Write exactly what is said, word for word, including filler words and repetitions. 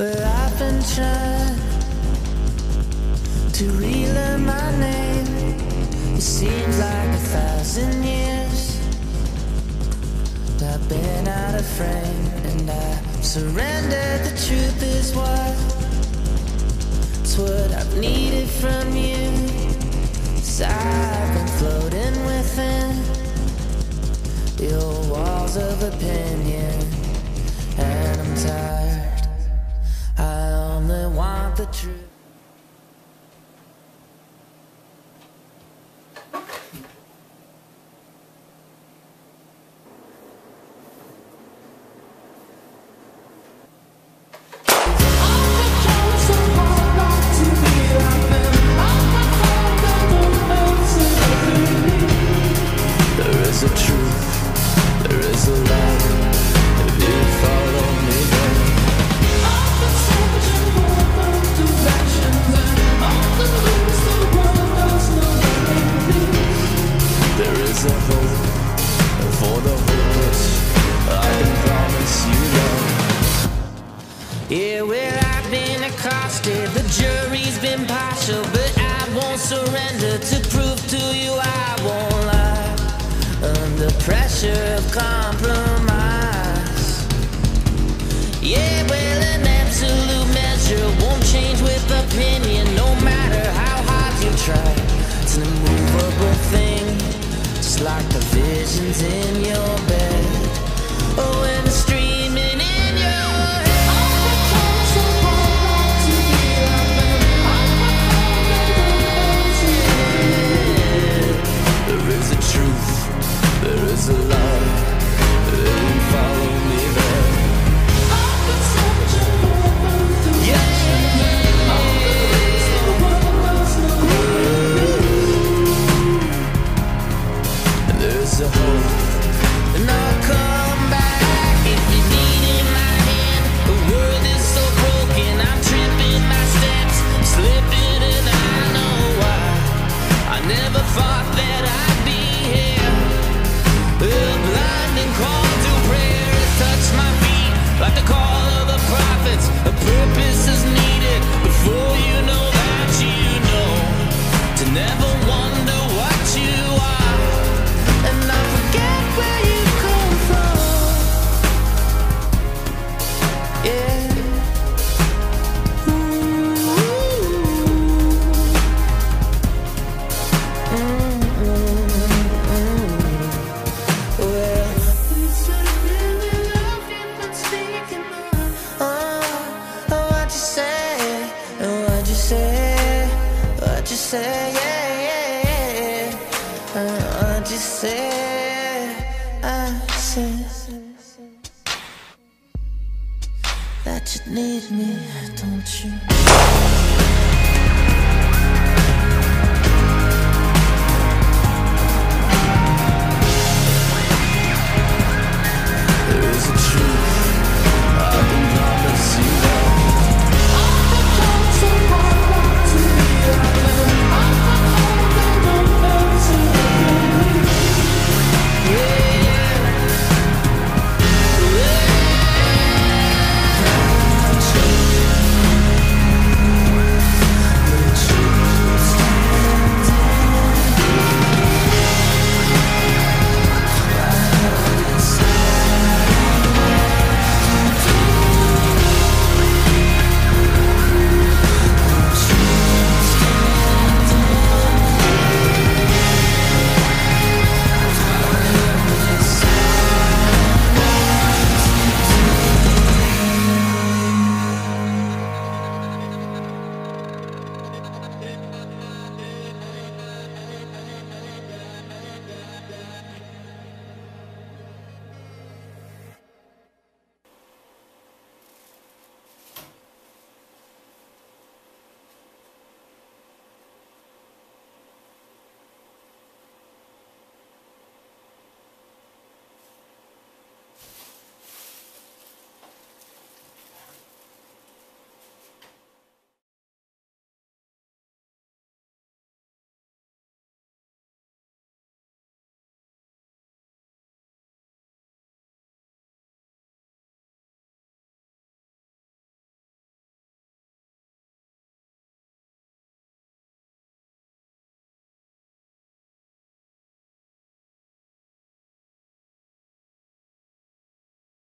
Well, I've been trying to relearn my name. It seems like a thousand years I've been out of frame, and I surrendered. The truth is what It's what I've needed from you. 'Cause I've been floating within your walls of opinion, and I'm tired. I only want the truth. There is a truth, there is a light. If you follow me then I've been searching for the directions, and all the lose the world does not believe. There is a hope for the hopeless, I can promise you love. Yeah, well, I've been accosted, the jury's been partial, but I won't surrender to prove to you I won't lie. Under pressure of compromise. Yeah, well, an absolute measure won't change with opinion, no matter how hard you try. It's an immovable thing, just like the visions in your bed. Oh, and the streaming in your head. I've become so hard to be loving. I've become there is a truth, there is a light, then follow me there. I've been searching for the direction, all the things the world does not believe. And there's a hope, and I'll come back if you need in my hand. The world is so broken, I'm tripping my steps, slipping, and I know why. I never thought that I'd be here. A blinding call to prayer has touched my feet, like the call of the prophets. A purpose is needed before you know that you know. To never wonder what you are, and not forget where you come from. Yeah. Say, yeah, yeah, yeah. Uh, what you say? I said that you need me, don't you?